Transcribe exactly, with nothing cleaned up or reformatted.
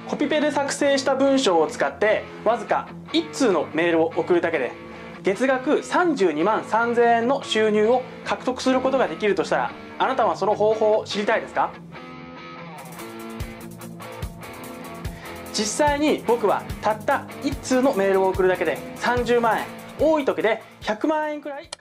コピペで作成した文章を使ってわずかいち通のメールを送るだけで月額さんじゅうにまんさんぜんえんの収入を獲得することができるとしたら、あなたはその方法を知りたいですか？実際に僕はたったいち通のメールを送るだけでさんじゅうまんえん、多い時でひゃくまんえんくらい